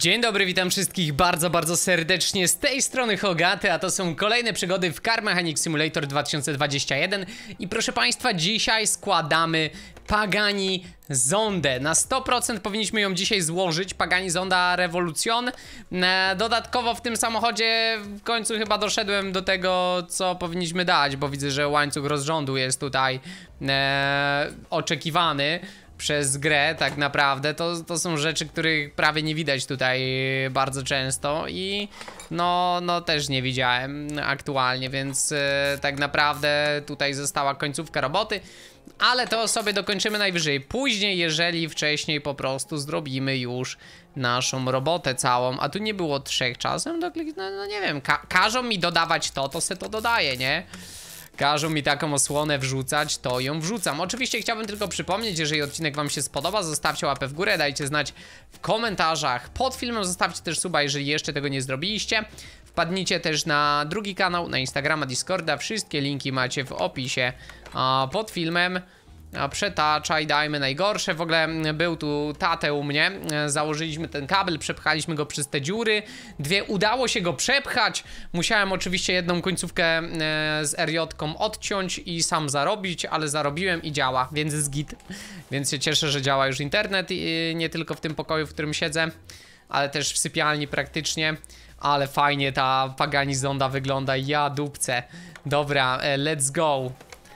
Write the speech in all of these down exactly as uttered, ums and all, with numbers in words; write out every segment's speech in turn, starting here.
Dzień dobry, witam wszystkich bardzo, bardzo serdecznie. Z tej strony Hogaty, a to są kolejne przygody w Car Mechanic Simulator dwa tysiące dwadzieścia jeden. I proszę Państwa, dzisiaj składamy Pagani Zondę. Na sto procent powinniśmy ją dzisiaj złożyć, Pagani Zonda Revolution. Dodatkowo w tym samochodzie w końcu chyba doszedłem do tego, co powinniśmy dać, bo widzę, że łańcuch rozrządu jest tutaj e, oczekiwany przez grę. Tak naprawdę to, to są rzeczy, których prawie nie widać tutaj bardzo często i no, no też nie widziałem aktualnie, więc e, tak naprawdę tutaj została końcówka roboty, ale to sobie dokończymy najwyżej później, jeżeli wcześniej po prostu zrobimy już naszą robotę całą. A tu nie było trzech czasem, no, no nie wiem, ka każą mi dodawać to, to se to dodaję, nie? Każą mi taką osłonę wrzucać, to ją wrzucam. Oczywiście chciałbym tylko przypomnieć, jeżeli odcinek wam się spodoba, zostawcie łapę w górę, dajcie znać w komentarzach pod filmem, zostawcie też suba, jeżeli jeszcze tego nie zrobiliście. Wpadnijcie też na drugi kanał, na Instagrama, Discorda, wszystkie linki macie w opisie a, pod filmem. A, przetaczaj, dajmy najgorsze. W ogóle był tu tatę u mnie, założyliśmy ten kabel, przepchaliśmy go przez te dziury. Dwie udało się go przepchać. Musiałem oczywiście jedną końcówkę e, z R J-ką odciąć i sam zarobić, ale zarobiłem i działa, więc jest git. Więc się cieszę, że działa już internet i nie tylko w tym pokoju, w którym siedzę, ale też w sypialni praktycznie. Ale fajnie ta Pagani Zonda wygląda, ja dupce. Dobra, e, let's go.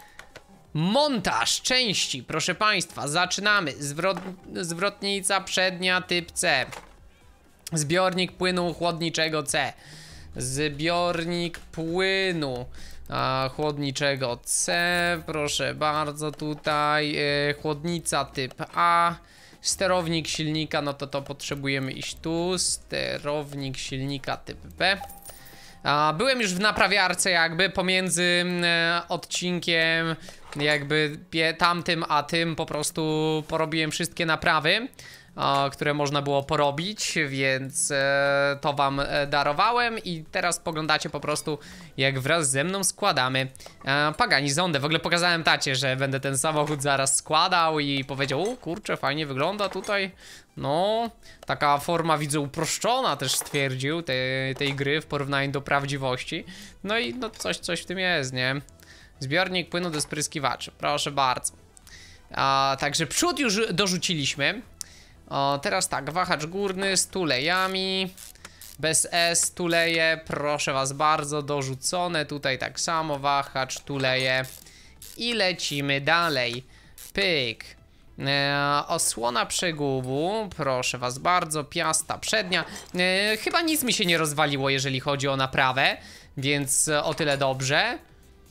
Montaż części, proszę Państwa, zaczynamy. Zwrot, zwrotnica przednia typ C. Zbiornik płynu chłodniczego C. Zbiornik płynu a, chłodniczego C. Proszę bardzo, tutaj e, chłodnica typ A. Sterownik silnika, no to to potrzebujemy iść tu. Sterownik silnika typ B. A, byłem już w naprawiarce jakby pomiędzy e, odcinkiem jakby pie, tamtym a tym, po prostu porobiłem wszystkie naprawy, e, które można było porobić, więc e, to wam e, darowałem i teraz poglądacie po prostu, jak wraz ze mną składamy e, Pagani Zondę. W ogóle pokazałem tacie, że będę ten samochód zaraz składał i powiedział: o kurczę, fajnie wygląda tutaj. No, taka forma, widzę, uproszczona też stwierdził tej, tej gry w porównaniu do prawdziwości. No i no coś, coś w tym jest, nie? Zbiornik płynu do spryskiwaczy, proszę bardzo. A, także przód już dorzuciliśmy. O, teraz tak, wahacz górny z tulejami. Bez S, tuleje, proszę was bardzo, dorzucone. Tutaj tak samo, wahacz, tuleje. I lecimy dalej. Pyk. E, osłona przegubu, proszę was bardzo, piasta przednia. E, chyba nic mi się nie rozwaliło, jeżeli chodzi o naprawę, więc o tyle dobrze.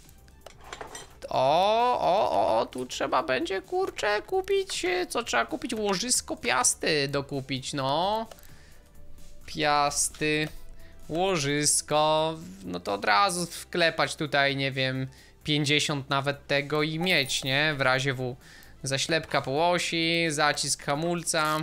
O, o, o, tu trzeba będzie, kurczę, kupić, co trzeba kupić? Łożysko piasty dokupić, no. Piasty, łożysko, no to od razu wklepać tutaj, nie wiem, pięćdziesiąt nawet tego i mieć, nie? W razie W. Zaślepka po osi, zacisk hamulca.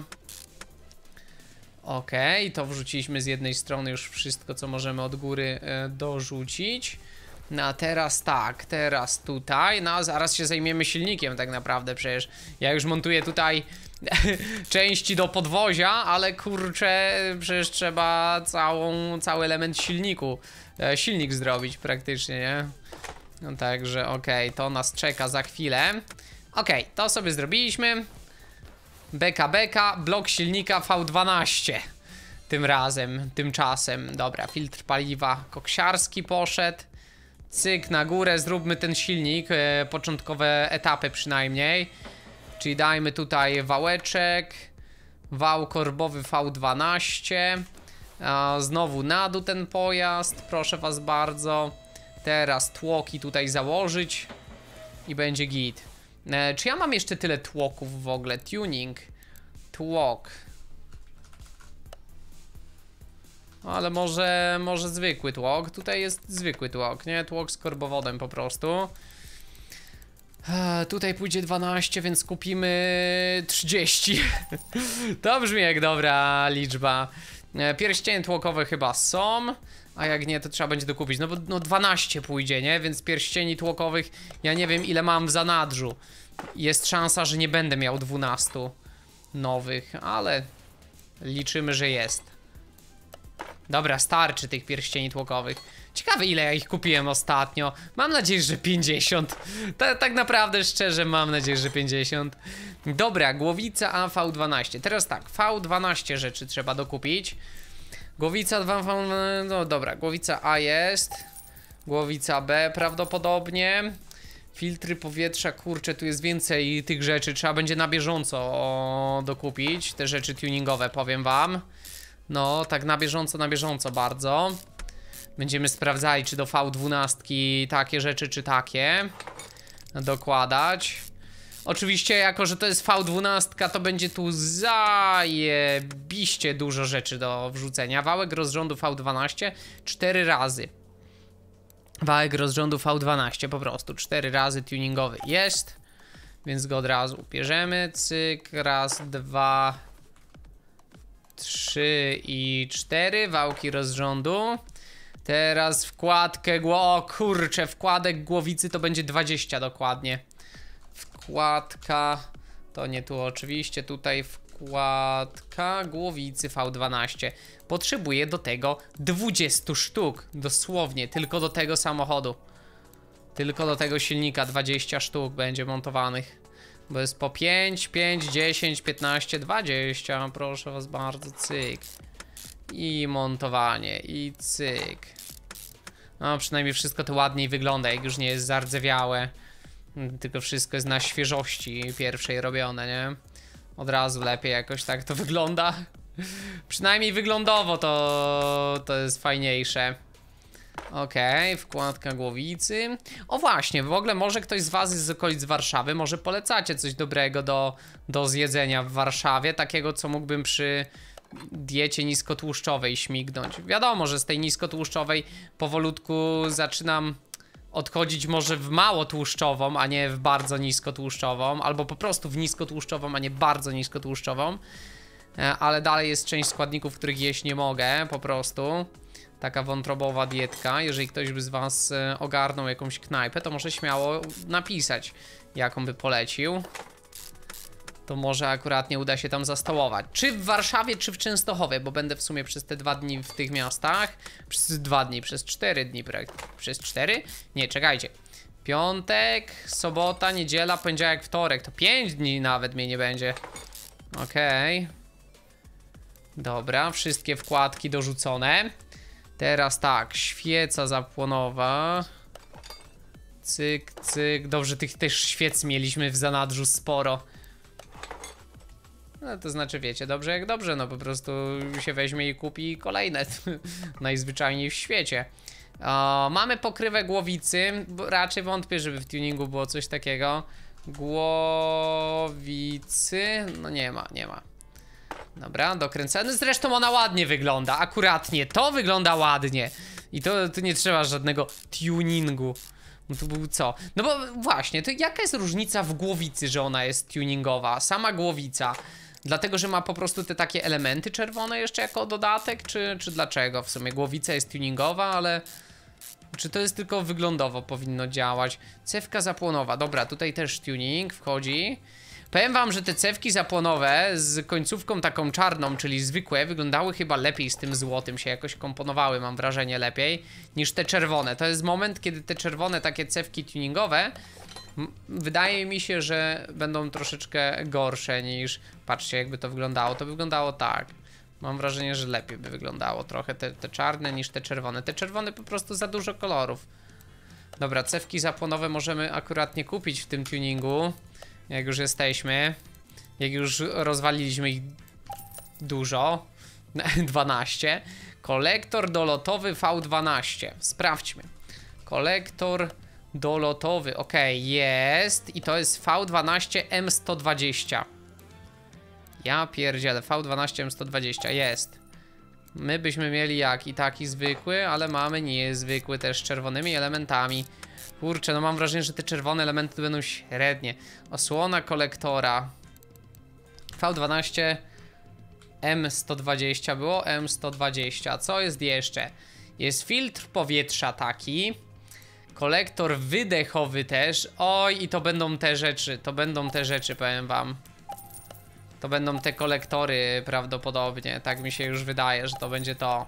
Okej, to wrzuciliśmy z jednej strony już wszystko, co możemy od góry e, dorzucić. No a teraz tak, teraz tutaj, no a zaraz się zajmiemy silnikiem tak naprawdę, przecież ja już montuję tutaj części do podwozia, ale kurczę, przecież trzeba całą, cały element silniku, e, silnik zrobić praktycznie, nie? No także okej, to nas czeka za chwilę. Okej, okay, to sobie zrobiliśmy. Beka, beka, blok silnika V dwanaście. Tym razem, tymczasem. Dobra, filtr paliwa koksiarski poszedł. Cyk, na górę, zróbmy ten silnik, e, początkowe etapy przynajmniej. Czyli dajmy tutaj wałeczek. Wał korbowy V dwanaście. E, znowu na dół ten pojazd, proszę was bardzo. Teraz tłoki tutaj założyć. I będzie git. E, czy ja mam jeszcze tyle tłoków w ogóle? Tuning. Tłok. Ale może, może zwykły tłok. Tutaj jest zwykły tłok, nie? Tłok z korbowodem po prostu. E, tutaj pójdzie dwanaście, więc kupimy trzydzieści. To brzmi jak dobra liczba. E, pierścienie tłokowe chyba są. A jak nie, to trzeba będzie dokupić. No bo no dwanaście pójdzie, nie? Więc pierścieni tłokowych ja nie wiem, ile mam w zanadrzu. Jest szansa, że nie będę miał dwunastu nowych, ale liczymy, że jest. Dobra, starczy tych pierścieni tłokowych. Ciekawe, ile ja ich kupiłem ostatnio. Mam nadzieję, że pięćdziesiąt. Ta, tak naprawdę, szczerze, mam nadzieję, że pięćdziesiąt. Dobra, głowica A V dwanaście. Teraz tak, V dwanaście rzeczy trzeba dokupić. Głowica dwa, no dobra, głowica A jest. Głowica B prawdopodobnie. Filtry powietrza, kurczę, tu jest więcej tych rzeczy. Trzeba będzie na bieżąco o, dokupić te rzeczy tuningowe, powiem wam. No, tak na bieżąco, na bieżąco bardzo. Będziemy sprawdzali, czy do V dwanaście takie rzeczy, czy takie dokładać. Oczywiście, jako że to jest V dwanaście, to będzie tu zajebiście dużo rzeczy do wrzucenia. Wałek rozrządu V dwanaście cztery razy. Wałek rozrządu V dwanaście po prostu cztery razy tuningowy jest. Więc go od razu bierzemy. Cyk, raz, dwa, trzy i cztery. Wałki rozrządu. Teraz wkładkę gło... O kurczę, wkładek głowicy to będzie dwadzieścia dokładnie. Wkładka... To nie tu oczywiście, tutaj wkładka głowicy V dwanaście. Potrzebuję do tego dwadzieścia sztuk. Dosłownie, tylko do tego samochodu. Tylko do tego silnika dwadzieścia sztuk będzie montowanych. Bo jest po pięć, pięć, dziesięć, piętnaście, dwadzieścia. Proszę was bardzo, cyk. I montowanie, i cyk. No przynajmniej wszystko to ładniej wygląda, jak już nie jest zardzewiałe. Tylko wszystko jest na świeżości pierwszej robione, nie? Od razu lepiej jakoś tak to wygląda. Przynajmniej wyglądowo to, to jest fajniejsze. Okej, okay, wkładka głowicy. O właśnie, w ogóle może ktoś z was jest z okolic Warszawy, może polecacie coś dobrego do, do zjedzenia w Warszawie, takiego co mógłbym przy diecie niskotłuszczowej śmignąć. Wiadomo, że z tej niskotłuszczowej powolutku zaczynam odchodzić może w mało tłuszczową, a nie w bardzo niskotłuszczową, albo po prostu w niskotłuszczową, a nie bardzo niskotłuszczową. Ale dalej jest część składników, których jeść nie mogę, po prostu. Taka wątrobowa dietka. Jeżeli ktoś by z was ogarnął jakąś knajpę, to może śmiało napisać, jaką by polecił. To może akurat nie uda się tam zastołować. Czy w Warszawie, czy w Częstochowie, bo będę w sumie przez te dwa dni w tych miastach. Przez dwa dni, przez cztery dni. Przez cztery? Nie, czekajcie. Piątek, sobota, niedziela, poniedziałek, wtorek. To pięć dni nawet mnie nie będzie. Okej. Okay. Dobra, wszystkie wkładki dorzucone. Teraz tak, świeca zapłonowa. Cyk, cyk. Dobrze, tych też świec mieliśmy w zanadrzu sporo. No to znaczy, wiecie, dobrze jak dobrze, no po prostu się weźmie i kupi kolejne. Najzwyczajniej w świecie. O, mamy pokrywę głowicy. Raczej wątpię, żeby w tuningu było coś takiego. Głowicy. No nie ma, nie ma. Dobra, dokręcony. Zresztą ona ładnie wygląda. Akuratnie, to wygląda ładnie. I to, to nie trzeba żadnego tuningu. No to był co? No bo właśnie, to jaka jest różnica w głowicy, że ona jest tuningowa? Sama głowica. Dlatego, że ma po prostu te takie elementy czerwone jeszcze jako dodatek? Czy, czy dlaczego? W sumie głowica jest tuningowa, ale... Czy to jest tylko wyglądowo powinno działać? Cewka zapłonowa. Dobra, tutaj też tuning wchodzi. Powiem wam, że te cewki zapłonowe z końcówką taką czarną, czyli zwykłe, wyglądały chyba lepiej z tym złotym, się jakoś komponowały, mam wrażenie, lepiej niż te czerwone. To jest moment, kiedy te czerwone takie cewki tuningowe, wydaje mi się, że będą troszeczkę gorsze niż... Patrzcie, jakby to wyglądało. To wyglądało tak. Mam wrażenie, że lepiej by wyglądało trochę te, te czarne niż te czerwone. Te czerwone po prostu za dużo kolorów. Dobra, cewki zapłonowe możemy akurat nie kupić w tym tuningu. Jak już jesteśmy. Jak już rozwaliliśmy ich dużo. dwanaście. Kolektor dolotowy V dwanaście. Sprawdźmy. Kolektor dolotowy. Ok, jest. I to jest V dwanaście M sto dwadzieścia. Ja pierdzielę. V dwanaście M sto dwadzieścia. Jest. My byśmy mieli jak i taki zwykły, ale mamy niezwykły też z czerwonymi elementami. Kurczę, no mam wrażenie, że te czerwone elementy będą średnie. Osłona kolektora. V dwanaście M sto dwadzieścia było, M sto dwadzieścia. Co jest jeszcze? Jest filtr powietrza taki. Kolektor wydechowy też. Oj, i to będą te rzeczy. To będą te rzeczy, powiem wam. To będą te kolektory prawdopodobnie. Tak mi się już wydaje, że to będzie to.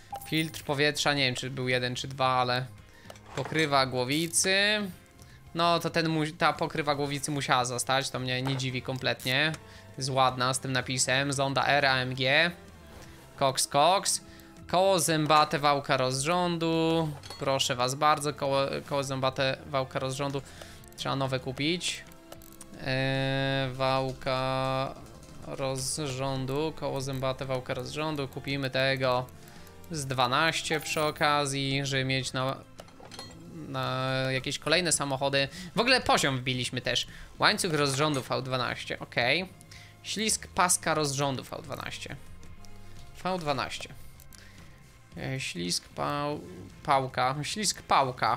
Filtr powietrza, nie wiem czy był jeden czy dwa, ale pokrywa głowicy. No to ten, ta pokrywa głowicy musiała zostać, to mnie nie dziwi kompletnie. Jest ładna z tym napisem. Zonda R A M G. Cox Cox. Koło zębate, wałka rozrządu. Proszę was bardzo, koło, koło zębate, wałka rozrządu. Trzeba nowe kupić. Eee, wałka rozrządu, koło zębate, wałka rozrządu. Kupimy tego z dwanaście przy okazji, żeby mieć na, na jakieś kolejne samochody. W ogóle poziom wbiliśmy też. Łańcuch rozrządu V dwanaście, ok. Ślizg paska rozrządu V dwanaście. V dwanaście. Ślizg pał... pałka. Ślizg pałka.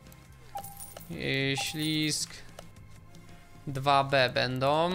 Ślizg dwa B będą.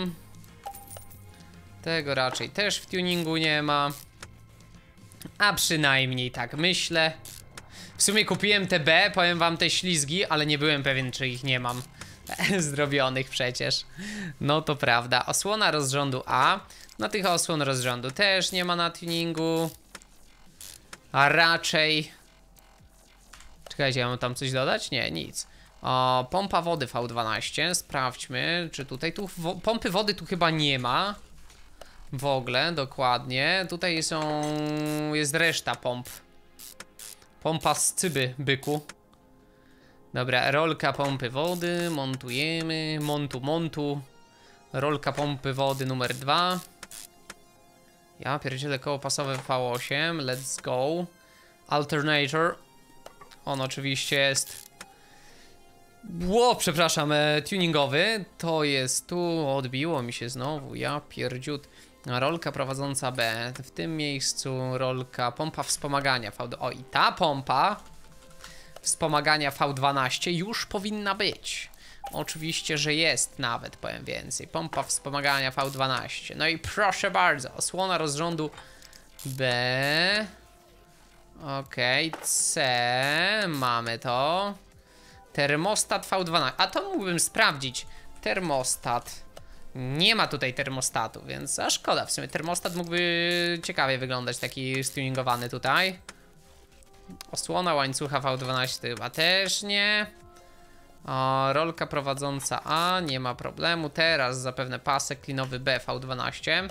Tego raczej też w tuningu nie ma. A przynajmniej tak myślę. W sumie kupiłem te B, powiem wam, te ślizgi, ale nie byłem pewien, czy ich nie mam zrobionych przecież. No to prawda. Osłona rozrządu A. No tych osłon rozrządu też nie ma na tuningu. A raczej... Czekajcie, ja mam tam coś dodać? Nie, nic. O, pompa wody V dwanaście. Sprawdźmy, czy tutaj... Tu wo pompy wody tu chyba nie ma. W ogóle, dokładnie. Tutaj są... jest reszta pomp. Pompa z cyby, byku. Dobra, rolka pompy wody. Montujemy. Montu, montu. Rolka pompy wody numer dwa. Ja pierdzielę, koło pasowe V osiem. Let's go. Alternator. On oczywiście jest... Ło, przepraszam, e, tuningowy. To jest tu, odbiło mi się znowu. Ja pierdziut. Rolka prowadząca B. W tym miejscu rolka, pompa wspomagania V. O, i ta pompa wspomagania V dwanaście już powinna być. Oczywiście, że jest nawet, powiem więcej. Pompa wspomagania V dwanaście. No i proszę bardzo, osłona rozrządu B. Okej, okay, C. Mamy to. Termostat V dwanaście. A to mógłbym sprawdzić. Termostat. Nie ma tutaj termostatu, więc a szkoda. W sumie termostat mógłby ciekawie wyglądać, taki stuningowany tutaj. Osłona łańcucha V dwanaście chyba też nie. O, rolka prowadząca A, nie ma problemu. Teraz zapewne pasek klinowy B V dwanaście.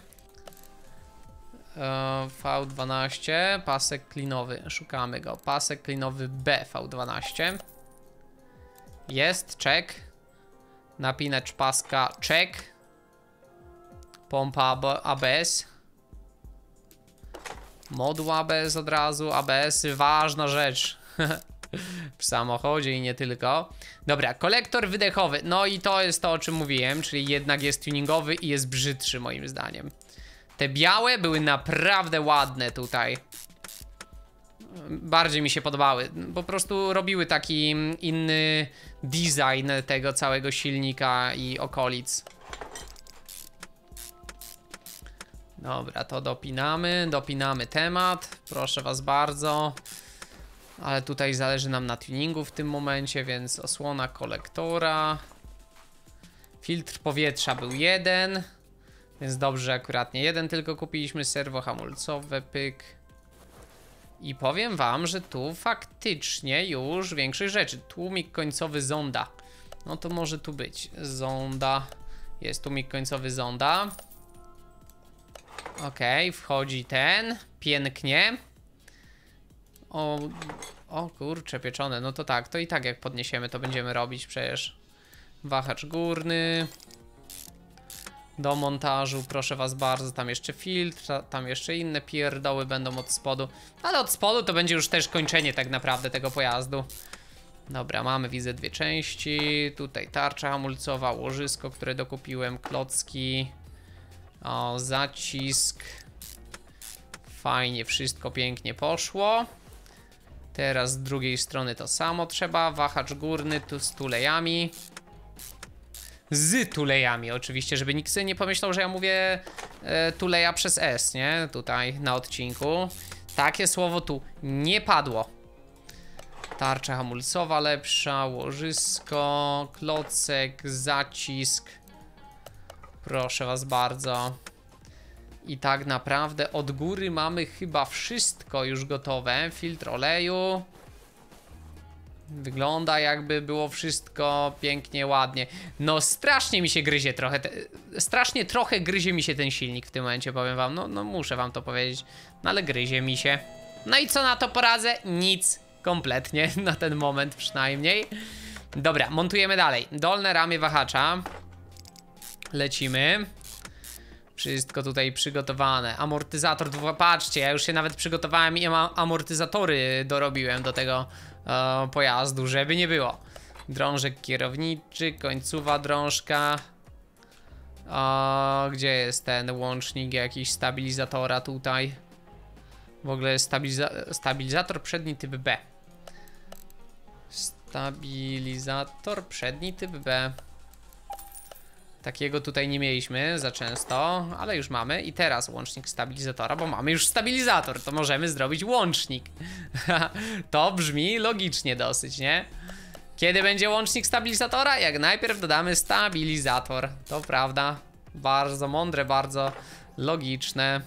e, V dwanaście, pasek klinowy, szukamy go. Pasek klinowy B V dwanaście. Jest, check. Napinacz paska, check. Pompa A B S. Moduł A B S od razu. A B S, ważna rzecz w samochodzie i nie tylko. Dobra, kolektor wydechowy. No i to jest to, o czym mówiłem, czyli jednak jest tuningowy i jest brzydszy moim zdaniem. Te białe były naprawdę ładne tutaj. Bardziej mi się podobały. Po prostu robiły taki inny design tego całego silnika i okolic. Dobra, to dopinamy, dopinamy temat. Proszę was bardzo. Ale tutaj zależy nam na tuningu w tym momencie, więc osłona kolektora. Filtr powietrza był jeden. Więc dobrze, że akurat nie jeden tylko kupiliśmy. Serwo hamulcowe, pyk. I powiem wam, że tu faktycznie już większych rzeczy. Tłumik końcowy zonda. No to może tu być. Zonda. Jest tłumik końcowy zonda. Okej, okay, wchodzi ten. Pięknie. O, o kurczę, pieczone. No to tak, to i tak jak podniesiemy, to będziemy robić przecież. Wahacz górny. Do montażu, proszę was bardzo. Tam jeszcze filtr, tam jeszcze inne pierdoły będą od spodu. Ale od spodu to będzie już też kończenie tak naprawdę tego pojazdu. Dobra, mamy, widzę, dwie części. Tutaj tarcza hamulcowa, łożysko, które dokupiłem, klocki. O, zacisk. Fajnie, wszystko pięknie poszło. Teraz z drugiej strony to samo trzeba. Wahacz górny tu z tulejami. Z tulejami oczywiście, żeby nikt sobie nie pomyślał, że ja mówię e, tuleja przez S, nie? Tutaj na odcinku. Takie słowo tu nie padło. Tarcza hamulcowa lepsza, łożysko, klocek, zacisk. Proszę was bardzo. I tak naprawdę od góry mamy chyba wszystko już gotowe. Filtr oleju. Wygląda jakby było wszystko pięknie, ładnie. No strasznie mi się gryzie trochę, te, strasznie trochę gryzie mi się ten silnik w tym momencie, powiem wam. No, no muszę wam to powiedzieć, no ale gryzie mi się. No i co na to poradzę? Nic, kompletnie, na ten moment przynajmniej. Dobra, montujemy dalej. Dolne ramię wahacza. Lecimy. Wszystko tutaj przygotowane. Amortyzator, patrzcie, ja już się nawet przygotowałem i amortyzatory dorobiłem do tego e, pojazdu, żeby nie było. Drążek kierowniczy, końcowa drążka. O, gdzie jest ten łącznik jakiś stabilizatora tutaj? W ogóle stabiliza stabilizator przedni typ B. Stabilizator przedni typ B. Takiego tutaj nie mieliśmy za często, ale już mamy. I teraz łącznik stabilizatora, bo mamy już stabilizator, to możemy zrobić łącznik. To brzmi logicznie dosyć, nie? Kiedy będzie łącznik stabilizatora? Jak najpierw dodamy stabilizator. To prawda. Bardzo mądre, bardzo logiczne.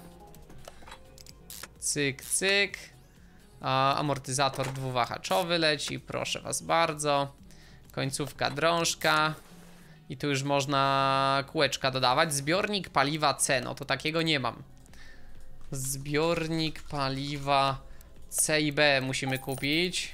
Cyk, cyk. A, amortyzator dwuwahaczowy leci, proszę was bardzo. Końcówka drążka. I tu już można kółeczka dodawać. Zbiornik paliwa C, no to takiego nie mam. Zbiornik paliwa C i B musimy kupić.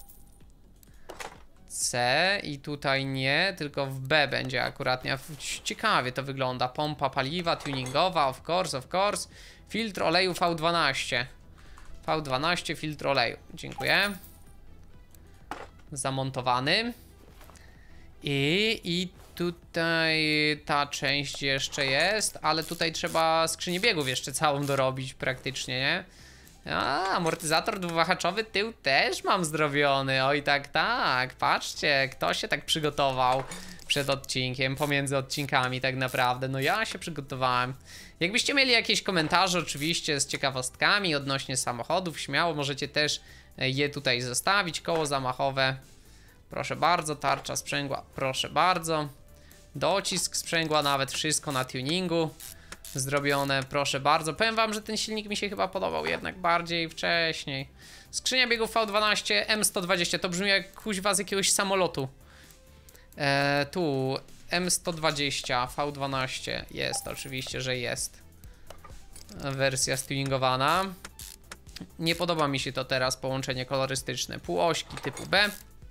C i tutaj nie, tylko w B będzie akurat. Ciekawie to wygląda. Pompa paliwa tuningowa, of course, of course. Filtr oleju V dwanaście. V dwanaście, filtr oleju. Dziękuję. Zamontowany. I, i tutaj ta część jeszcze jest, ale tutaj trzeba skrzynię biegów jeszcze całą dorobić praktycznie, nie? A, amortyzator dwuwahaczowy tył też mam zrobiony. Oj, tak, tak. Patrzcie, kto się tak przygotował przed odcinkiem, pomiędzy odcinkami tak naprawdę. No ja się przygotowałem. Jakbyście mieli jakieś komentarze oczywiście z ciekawostkami odnośnie samochodów, śmiało możecie też je tutaj zostawić. Koło zamachowe, proszę bardzo, tarcza sprzęgła, proszę bardzo. Docisk sprzęgła, nawet wszystko na tuningu zrobione, proszę bardzo. Powiem wam, że ten silnik mi się chyba podobał jednak bardziej wcześniej. Skrzynia biegów V dwanaście, M sto dwadzieścia, to brzmi jak kuźwa z jakiegoś samolotu. Eee, tu M sto dwadzieścia, V dwanaście, jest oczywiście, że jest. Wersja stuningowana. Nie podoba mi się to teraz połączenie kolorystyczne. Półośki typu B.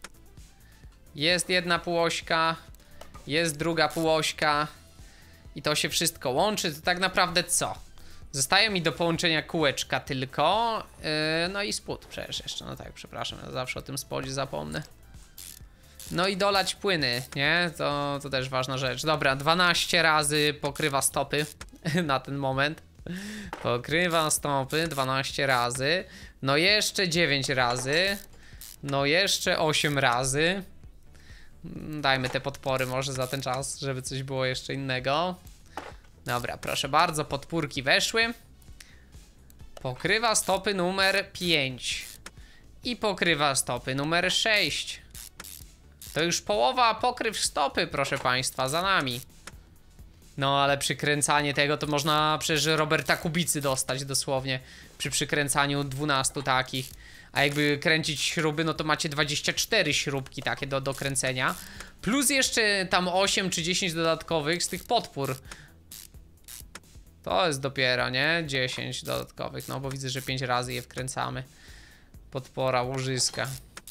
Jest jedna półośka, jest druga półośka. I to się wszystko łączy, to tak naprawdę co? Zostaje mi do połączenia kółeczka tylko, yy, no i spód przecież jeszcze, no tak, przepraszam, ja zawsze o tym spodzie zapomnę. No i dolać płyny, nie? To, to też ważna rzecz. Dobra, dwanaście razy pokrywa stopy na ten moment. Pokrywa stopy dwanaście razy, no jeszcze dziewięć razy, no jeszcze osiem razy. Dajmy te podpory może za ten czas, żeby coś było jeszcze innego. Dobra, proszę bardzo, podpórki weszły. Pokrywa stopy numer pięć. I pokrywa stopy numer sześć. To już połowa pokryw stopy, proszę państwa, za nami. No ale przykręcanie tego to można przecież Roberta Kubicy dostać dosłownie. Przy przykręcaniu dwunastu takich. A jakby kręcić śruby, no to macie dwadzieścia cztery śrubki takie do, do kręcenia. Plus jeszcze tam osiem czy dziesięć dodatkowych z tych podpór. To jest dopiero, nie? dziesięć dodatkowych, no bo widzę, że pięć razy je wkręcamy. Podpora łożyska.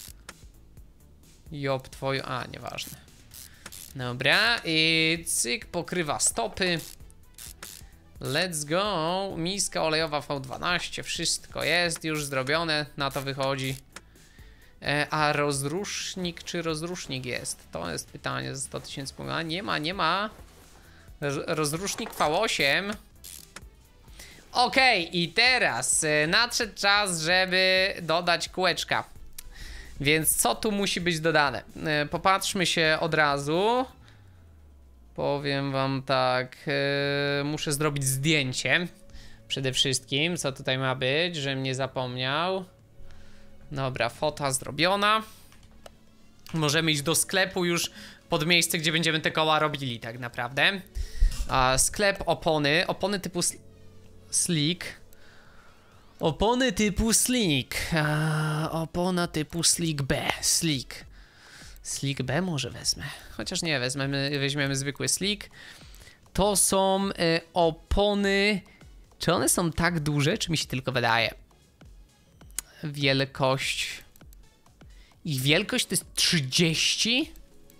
Job twoje... A, nieważne. Dobra, i cyk, pokrywa stopy. Let's go. Miska olejowa V dwanaście, wszystko jest już zrobione, na to wychodzi. E, a rozrusznik, czy rozrusznik jest? To jest pytanie za sto tysięcy. Nie ma, nie ma. Rozrusznik V osiem. Okej, okay, i teraz e, nadszedł czas, żeby dodać kółeczka. Więc co tu musi być dodane? E, popatrzmy się od razu. Powiem wam tak, yy, muszę zrobić zdjęcie przede wszystkim, co tutaj ma być, żebym nie zapomniał. Dobra, fota zrobiona. Możemy iść do sklepu już pod miejsce, gdzie będziemy te koła robili tak naprawdę. A, sklep opony, opony typu... Slick. Opony typu Slick. A, opona typu Slick B. Slick. Slick B może wezmę. Chociaż nie, wezmemy, weźmiemy zwykły Slick. To są y, opony... Czy one są tak duże, czy mi się tylko wydaje? Wielkość... Ich wielkość to jest trzydzieści?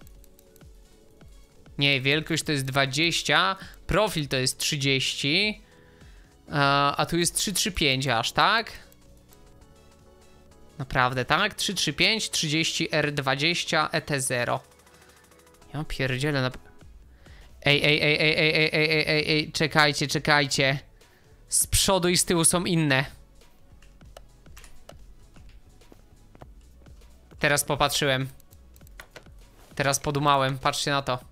Nie, wielkość to jest dwadzieścia. Profil to jest trzydzieści. A, a tu jest trzysta trzydzieści pięć aż, tak? Naprawdę, tak? trzysta trzydzieści pięć, trzydzieści R dwadzieścia, E T zero. Ja pierdzielę na... Ej, ej, ej, ej, ej, ej, ej, ej, ej, czekajcie, czekajcie. Z przodu i z tyłu są inne. Teraz popatrzyłem. Teraz podumałem, patrzcie na to.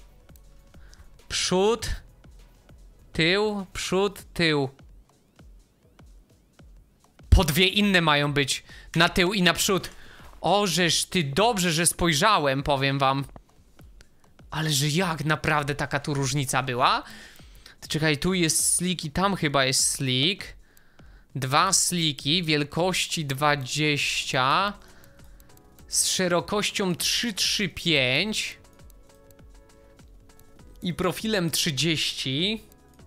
Przód, tył, przód, tył. Po dwie inne mają być. Na tył i na przód. O, żeż ty, dobrze, że spojrzałem, powiem wam. Ale że jak naprawdę taka tu różnica była? To czekaj, tu jest slick i tam chyba jest slick. Dwa sliki wielkości dwadzieścia. Z szerokością trzysta trzydzieści pięć. I profilem trzydzieści.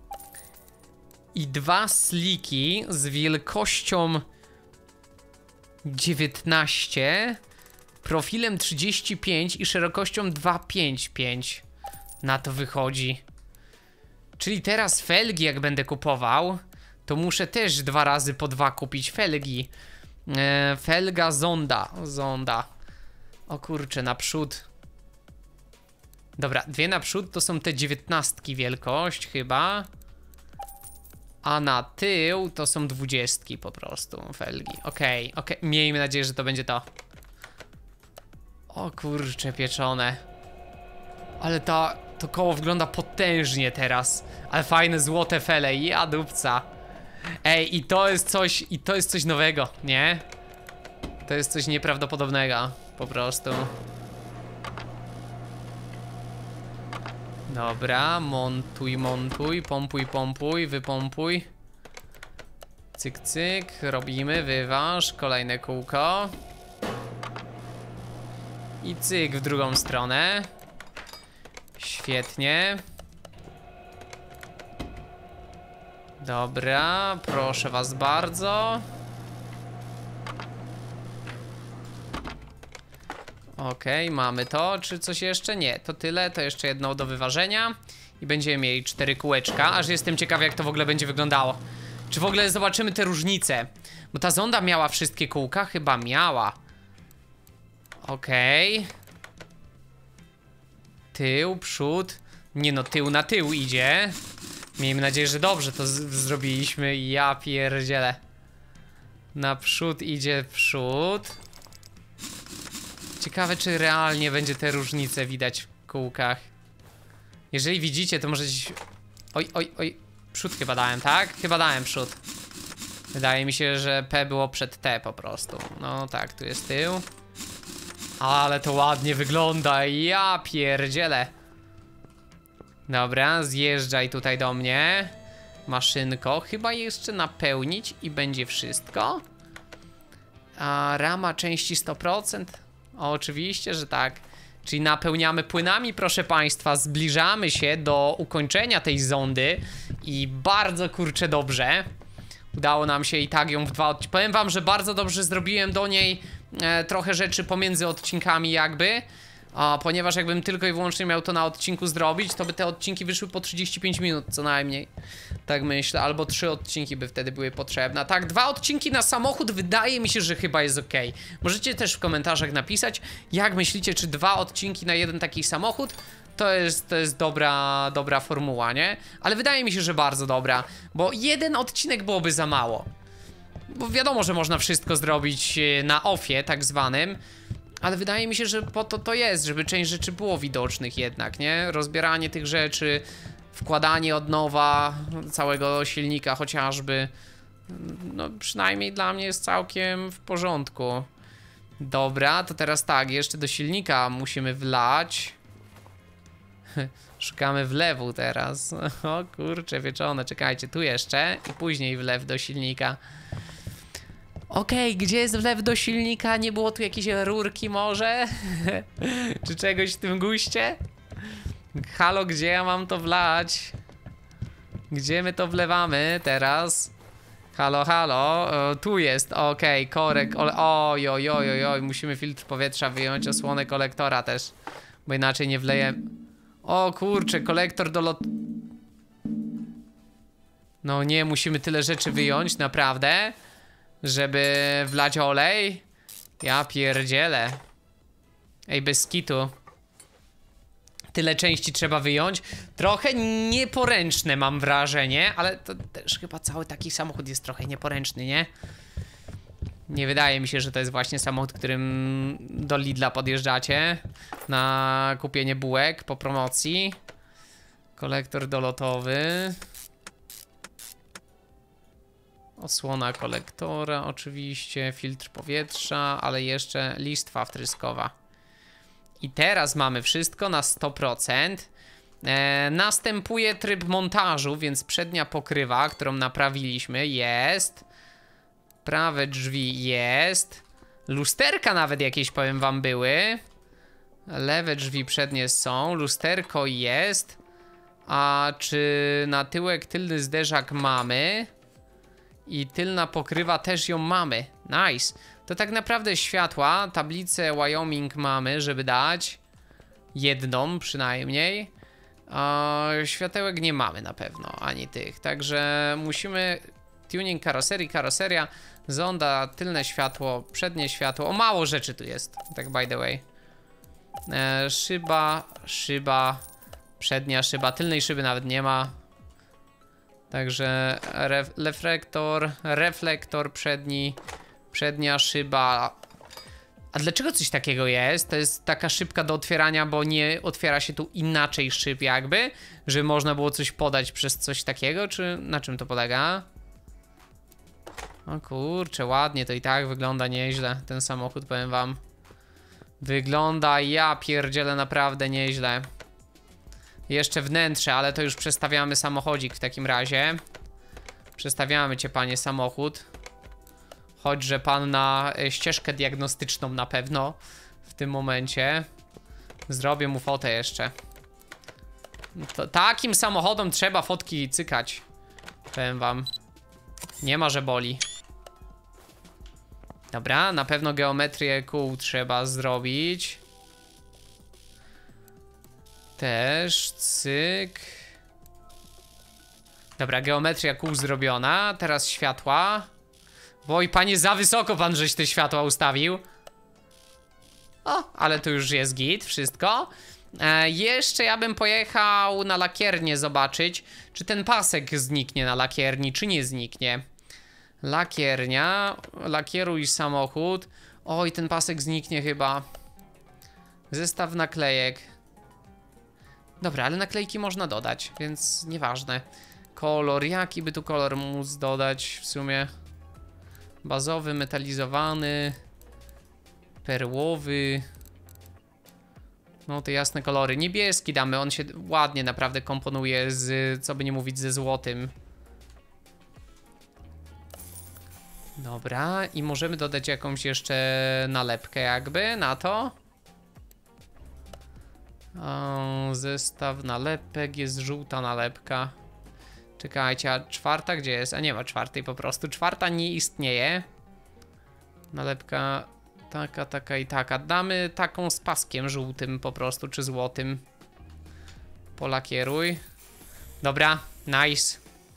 I dwa sliki z wielkością dziewiętnaście. Profilem trzydzieści pięć i szerokością dwieście pięćdziesiąt pięć. Na to wychodzi. Czyli teraz felgi jak będę kupował, to muszę też dwa razy po dwa kupić felgi. e, Felga zonda. Zonda. O kurczę, naprzód. Dobra, dwie naprzód to są te dziewiętnastki wielkość chyba. A na tył to są dwudziestki po prostu felgi. Okej, okay, okej, okay. Miejmy nadzieję, że to będzie to. O kurcze pieczone. Ale ta, to koło wygląda potężnie teraz. Ale fajne złote fele, ja dupca. Ej, i to jest coś, i to jest coś nowego, nie? To jest coś nieprawdopodobnego, po prostu. Dobra, montuj, montuj, pompuj, pompuj, wypompuj. Cyk, cyk, robimy, wyważ, kolejne kółko. I cyk w drugą stronę. Świetnie. Dobra, proszę was bardzo. Okej, okay, mamy to. Czy coś jeszcze? Nie, to tyle. To jeszcze jedno do wyważenia. I będziemy mieli cztery kółeczka. Aż jestem ciekawy, jak to w ogóle będzie wyglądało. Czy w ogóle zobaczymy te różnice? Bo ta zonda miała wszystkie kółka? Chyba miała. Okej. Okay. Tył, przód. Nie no, tył na tył idzie. Miejmy nadzieję, że dobrze to zrobiliśmy. Ja pierdzielę. Naprzód idzie przód. Ciekawe, czy realnie będzie te różnice widać w kółkach. Jeżeli widzicie, to możecie... Oj, oj, oj. Przód chyba dałem, tak? Chyba dałem przód. Wydaje mi się, że P było przed T po prostu. No tak, tu jest tył. Ale to ładnie wygląda. Ja pierdzielę. Dobra, zjeżdżaj tutaj do mnie. Maszynko. Chyba jeszcze napełnić i będzie wszystko. A rama części sto procent? O, oczywiście, że tak. Czyli napełniamy płynami, proszę państwa. Zbliżamy się do ukończenia tej zondy. I bardzo kurczę dobrze. Udało nam się i tak ją w dwa odcinki. Powiem wam, że bardzo dobrze zrobiłem do niej e, trochę rzeczy pomiędzy odcinkami jakby. A, ponieważ jakbym tylko i wyłącznie miał to na odcinku zrobić, to by te odcinki wyszły po trzydzieści pięć minut co najmniej. Tak myślę, albo trzy odcinki by wtedy były potrzebne. Tak, dwa odcinki na samochód wydaje mi się, że chyba jest ok. Możecie też w komentarzach napisać, jak myślicie, czy dwa odcinki na jeden taki samochód to jest, to jest dobra, dobra formuła, nie? Ale wydaje mi się, że bardzo dobra, bo jeden odcinek byłoby za mało. Bo wiadomo, że można wszystko zrobić na offie tak zwanym. Ale wydaje mi się, że po to to jest, żeby część rzeczy było widocznych jednak, nie? Rozbieranie tych rzeczy, wkładanie od nowa całego silnika chociażby. No przynajmniej dla mnie jest całkiem w porządku. Dobra, to teraz tak, jeszcze do silnika musimy wlać. Szukamy wlewu teraz. O kurcze, wieczone, czekajcie, tu jeszcze i później wlew do silnika. Okej, okay, gdzie jest wlew do silnika? Nie było tu jakiejś rurki może? Czy czegoś w tym guście? Halo, gdzie ja mam to wlać? Gdzie my to wlewamy teraz? Halo, halo, o, tu jest, okej, okay, korek, oj, oj, oj, oj, oj, musimy filtr powietrza wyjąć, osłonę kolektora też, bo inaczej nie wleję. O kurczę, kolektor do lot... No nie, musimy tyle rzeczy wyjąć, naprawdę, żeby wlać olej. Ja pierdzielę. Ej, bez kitu. Tyle części trzeba wyjąć. Trochę nieporęczne mam wrażenie, ale to też chyba cały taki samochód jest trochę nieporęczny, nie? Nie wydaje mi się, że to jest właśnie samochód, którym do Lidla podjeżdżacie na kupienie bułek po promocji. Kolektor dolotowy. Osłona kolektora oczywiście, filtr powietrza, ale jeszcze listwa wtryskowa. I teraz mamy wszystko na sto procent. E, następuje tryb montażu, więc przednia pokrywa, którą naprawiliśmy, jest. Prawe drzwi jest. Lusterka nawet jakieś, powiem wam, były. Lewe drzwi przednie są. Lusterko jest. A czy na tyłek tylny zderzak mamy? I tylna pokrywa też ją mamy. Nice. To tak naprawdę światła, tablicę Wyoming mamy, żeby dać. Jedną przynajmniej. Eee, światełek nie mamy na pewno, ani tych. Także musimy... Tuning karoserii, karoseria, zonda, tylne światło, przednie światło. O, mało rzeczy tu jest, tak by the way. Eee, szyba, szyba, przednia szyba, tylnej szyby nawet nie ma. Także ref, reflektor, reflektor przedni, przednia szyba. A dlaczego coś takiego jest? To jest taka szybka do otwierania, bo nie otwiera się tu inaczej szyb jakby, że można było coś podać przez coś takiego, czy na czym to polega? O kurczę, ładnie to i tak wygląda nieźle, ten samochód, powiem wam. Wygląda, ja pierdzielę, naprawdę nieźle. Jeszcze wnętrze, ale to już przestawiamy samochodzik w takim razie. Przestawiamy cię, panie, samochód. Chodźże pan na ścieżkę diagnostyczną na pewno w tym momencie. Zrobię mu fotę jeszcze. To, takim samochodom trzeba fotki cykać. Powiem wam. Nie ma, że boli. Dobra, na pewno geometrię kół trzeba zrobić. Też, cyk. Dobra, geometria kół zrobiona. Teraz światła. Oj, panie, za wysoko pan żeś te światła ustawił. O, ale tu już jest git, wszystko. E, jeszcze ja bym pojechał na lakiernię zobaczyć, czy ten pasek zniknie na lakierni, czy nie zniknie. Lakiernia, lakieruj samochód. Oj, ten pasek zniknie chyba. Zestaw naklejek. Dobra, ale naklejki można dodać, więc nieważne. Kolor, jaki by tu kolor móc dodać w sumie? Bazowy, metalizowany, perłowy. No te jasne kolory. Niebieski damy, on się ładnie naprawdę komponuje z, co by nie mówić, ze złotym. Dobra, i możemy dodać jakąś jeszcze nalepkę jakby na to. O, zestaw nalepek, jest żółta nalepka. Czekajcie, a czwarta gdzie jest? A nie ma czwartej po prostu. Czwarta nie istnieje. Nalepka taka, taka i taka. Damy taką z paskiem żółtym po prostu, czy złotym. Polakieruj. Dobra, nice.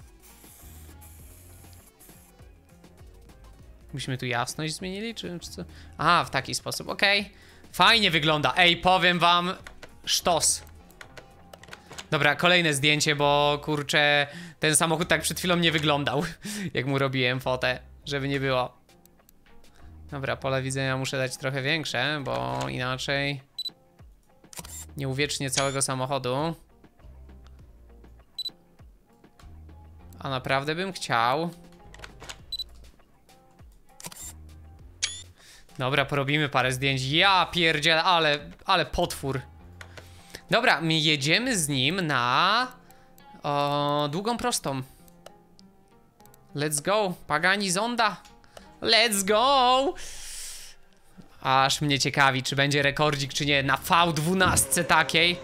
Myśmy tu jasność zmienili, czy, czy co? A, w taki sposób, okej. Okay. Fajnie wygląda. Ej, powiem wam, sztos. Dobra, kolejne zdjęcie, bo kurczę, ten samochód tak przed chwilą nie wyglądał, jak mu robiłem fotę, żeby nie było. Dobra, pole widzenia muszę dać trochę większe, bo inaczej nie uwiecznię całego samochodu. A naprawdę bym chciał. Dobra, porobimy parę zdjęć. Ja pierdzielę, ale, ale potwór. Dobra, my jedziemy z nim na o, długą prostą. Let's go, Pagani Zonda. Let's go! Aż mnie ciekawi, czy będzie rekordzik, czy nie, na V dwanaście takiej.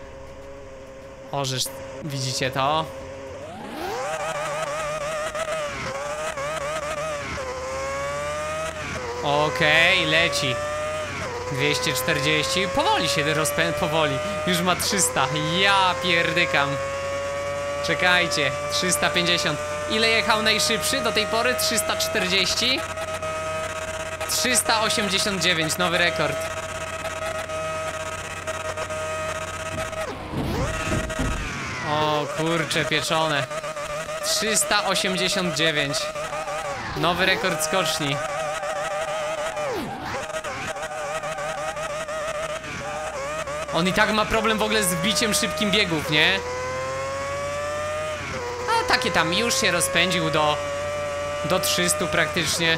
Ożeż, widzicie to? Okej, okay, leci. dwieście czterdzieści, powoli się rozpędza, powoli. Już ma trzysta, ja pierdykam. Czekajcie, trzysta pięćdziesiąt. Ile jechał najszybszy do tej pory? trzysta czterdzieści. trzysta osiemdziesiąt dziewięć, nowy rekord. O kurcze pieczone. trzysta osiemdziesiąt dziewięć. Nowy rekord skoczni. On i tak ma problem w ogóle z wbiciem szybkim biegów, nie? A takie tam już się rozpędził do do trzystu praktycznie.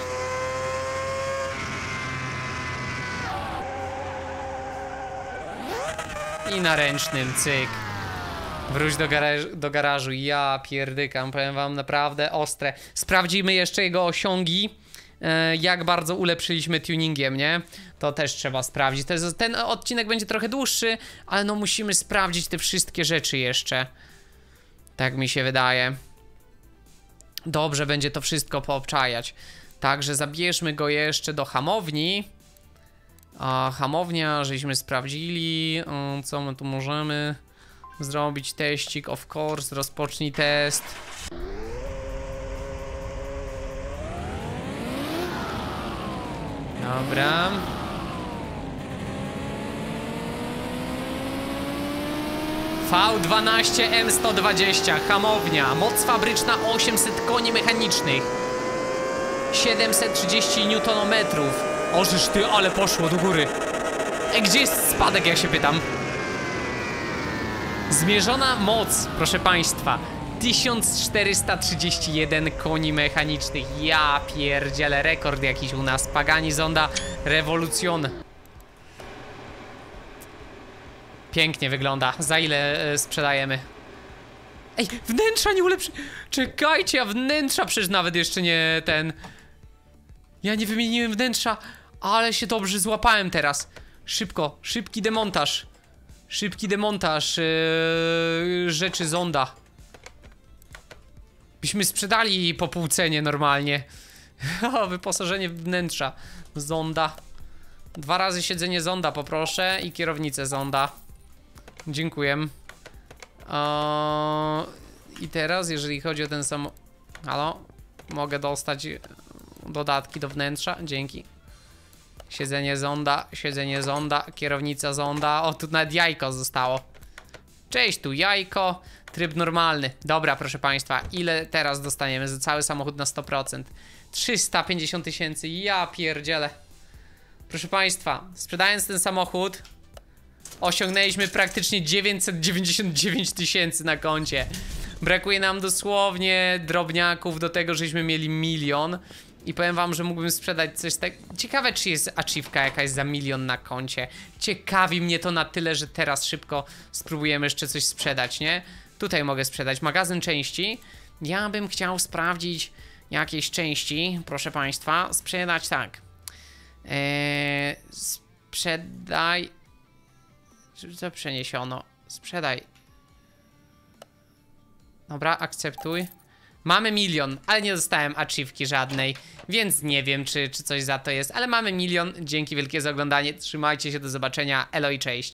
I na ręcznym, cyk. Wróć do, garaż, do garażu. Ja pierdykam, powiem wam, naprawdę ostre. Sprawdzimy jeszcze jego osiągi, e, jak bardzo ulepszyliśmy tuningiem, nie? To też trzeba sprawdzić. To jest, ten odcinek będzie trochę dłuższy, ale no musimy sprawdzić te wszystkie rzeczy jeszcze. Tak mi się wydaje. Dobrze będzie to wszystko poobczajać. Także zabierzmy go jeszcze do hamowni. A hamownia, żeśmy sprawdzili, o, co my tu możemy zrobić. Teścik, of course, rozpocznij test. Dobra. V dwanaście M sto dwadzieścia, hamownia, moc fabryczna osiemset koni mechanicznych, siedemset trzydzieści niutonometrów. Ożyż ty, ale poszło do góry. E, gdzie jest spadek, ja się pytam? Zmierzona moc, proszę państwa, tysiąc czterysta trzydzieści jeden koni mechanicznych. Ja pierdzielę, rekord jakiś u nas. Pagani Zonda Revolution. Pięknie wygląda. Za ile e, sprzedajemy? Ej, wnętrza nie ulepszy... Czekajcie, a wnętrza przecież nawet jeszcze nie ten... Ja nie wymieniłem wnętrza, ale się dobrze złapałem teraz. Szybko, szybki demontaż. Szybki demontaż yy, rzeczy Zonda. Byśmy sprzedali po pół cenie normalnie. O, wyposażenie wnętrza Zonda. Dwa razy siedzenie Zonda poproszę i kierownicę Zonda. Dziękuję. O, i teraz, jeżeli chodzi o ten sam... Halo? Mogę dostać dodatki do wnętrza? Dzięki. Siedzenie Zonda, siedzenie Zonda, kierownica Zonda. O, tu nawet jajko zostało. Cześć, tu jajko. Tryb normalny. Dobra, proszę państwa, ile teraz dostaniemy za cały samochód na sto procent? trzysta pięćdziesiąt tysięcy, ja pierdzielę. Proszę państwa, sprzedając ten samochód, osiągnęliśmy praktycznie dziewięćset dziewięćdziesiąt dziewięć tysięcy na koncie. Brakuje nam dosłownie drobniaków do tego, żeśmy mieli milion. I powiem wam, że mógłbym sprzedać coś tak... Ciekawe, czy jest achievka jakaś za milion na koncie. Ciekawi mnie to na tyle, że teraz szybko spróbujemy jeszcze coś sprzedać, nie? Tutaj mogę sprzedać magazyn części. Ja bym chciał sprawdzić jakieś części, proszę państwa. Sprzedać tak. Eee, sprzedaj... Co przeniesiono? Sprzedaj. Dobra, akceptuj. Mamy milion, ale nie dostałem achievki żadnej, więc nie wiem, czy, czy coś za to jest, ale mamy milion. Dzięki wielkie za oglądanie, trzymajcie się, do zobaczenia, elo i cześć.